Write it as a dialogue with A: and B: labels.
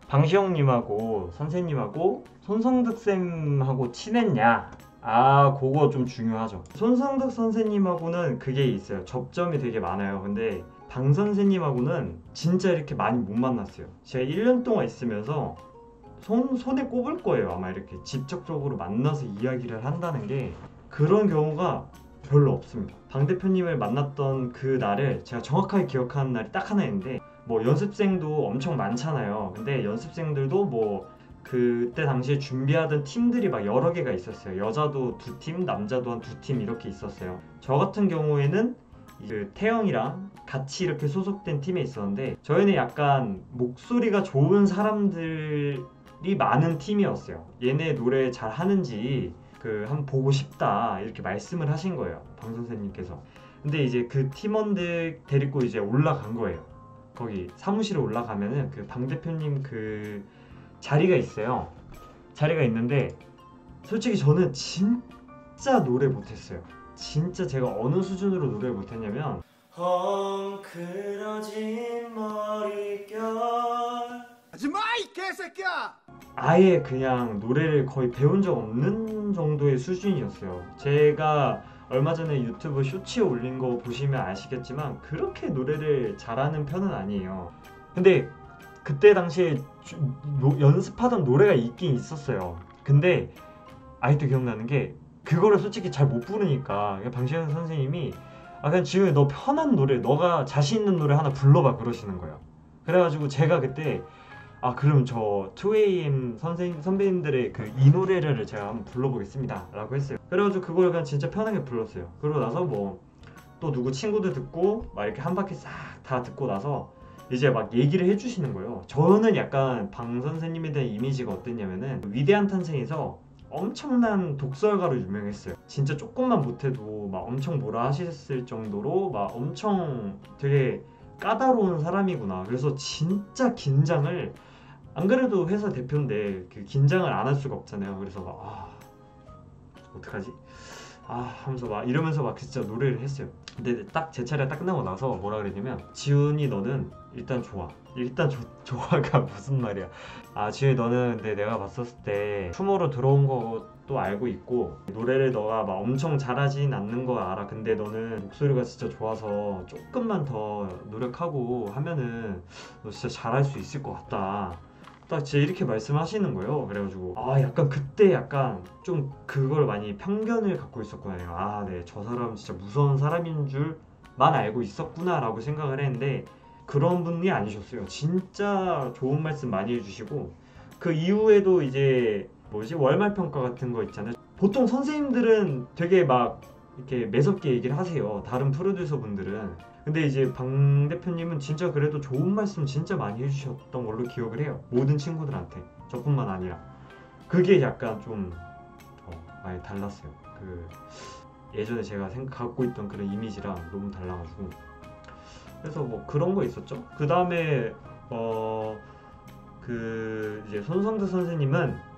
A: 방시영님하고 선생님하고 손성득 쌤하고 친했냐? 아, 그거 좀 중요하죠. 손성득 선생님하고는 그게 있어요. 접점이 되게 많아요. 근데 방 선생님하고는 진짜 이렇게 많이 못 만났어요. 제가 1년 동안 있으면서 손에 꼽을 거예요. 아마 이렇게 직접적으로 만나서 이야기를 한다는 게 그런 경우가 별로 없습니다. 방 대표님을 만났던 그 날을 제가 정확하게 기억하는 날이 딱 하나 있는데, 뭐 연습생도 엄청 많잖아요. 근데 연습생들도 뭐 그때 당시에 준비하던 팀들이 막 여러 개가 있었어요. 여자도 2팀, 남자도 한 2팀 이렇게 있었어요. 저 같은 경우에는 그 태영이랑 같이 이렇게 소속된 팀에 있었는데, 저희는 약간 목소리가 좋은 사람들이 많은 팀이었어요. 얘네 노래 잘 하는지 한번 보고 싶다 이렇게 말씀을 하신 거예요, 방 선생님께서. 근데 이제 그 팀원들 데리고 이제 올라간 거예요. 거기 사무실에 올라가면은 그 방 대표님 그 자리가 있어요. 자리가 있는데 솔직히 저는 진짜 노래 못했어요. 진짜 제가 어느 수준으로 노래를 못했냐면 헝클어진 머릿결
B: 하지마 이 개새끼야!
A: 아예 그냥 노래를 거의 배운 적 없는 정도의 수준이었어요. 제가 얼마 전에 유튜브 쇼츠에 올린 거 보시면 아시겠지만 그렇게 노래를 잘하는 편은 아니에요. 근데 그때 당시에 연습하던 노래가 있긴 있었어요. 근데 아직도 기억나는 게 그거를 솔직히 잘 못 부르니까 방시현 선생님이 그냥 지금 너 편한 노래, 너가 자신 있는 노래 하나 불러봐 그러시는 거예요. 그래가지고 제가 그때 그럼 저 2AM 선배님들의 이 노래를 제가 한번 불러보겠습니다 라고 했어요. 그래가지고 그걸 그냥 진짜 편하게 불렀어요. 그러고 나서 뭐 또 누구 친구들 듣고 막 이렇게 한 바퀴 싹 다 듣고 나서 이제 막 얘기를 해주시는 거예요. 저는 약간 방 선생님에 대한 이미지가 어땠냐면은 위대한 탄생에서 엄청난 독설가로 유명했어요. 진짜 조금만 못해도 막 엄청 뭐라 하셨을 정도로 막 엄청 되게 까다로운 사람이구나. 그래서 진짜 긴장을, 안 그래도 회사 대표인데 그 긴장을 안 할 수가 없잖아요. 그래서 막 어떡하지? 하면서 막 이러면서 막 진짜 노래를 했어요. 근데 딱 제 차례 딱 끝나고 나서 뭐라 그랬냐면, 지훈이 너는 일단 좋아. 일단 좋아가 무슨 말이야. 지훈이 너는 근데 내가 봤었을 때 춤으로 들어온 것도 알고 있고 노래를 너가 막 엄청 잘하진 않는 거 알아. 근데 너는 목소리가 진짜 좋아서 조금만 더 노력하고 하면은 너 진짜 잘할 수 있을 것 같다. 딱 진짜 이렇게 말씀하시는 거예요. 그래가지고 약간 그때 약간 좀 그걸 많이 편견을 갖고 있었구나. 네, 저 사람 진짜 무서운 사람인 줄만 알고 있었구나 라고 생각을 했는데 그런 분이 아니셨어요. 진짜 좋은 말씀 많이 해주시고, 그 이후에도 이제 월말 평가 같은 거 있잖아요. 보통 선생님들은 되게 막 이렇게 매섭게 얘기를 하세요, 다른 프로듀서 분들은. 근데 이제 방 대표님은 진짜 그래도 좋은 말씀 진짜 많이 해주셨던 걸로 기억을 해요. 모든 친구들한테, 저뿐만 아니라. 그게 약간 좀 많이 달랐어요. 예전에 제가 갖고 있던 그런 이미지랑 너무 달라가지고. 그래서 뭐 그런 거 있었죠. 그 다음에 이제 손성득 선생님은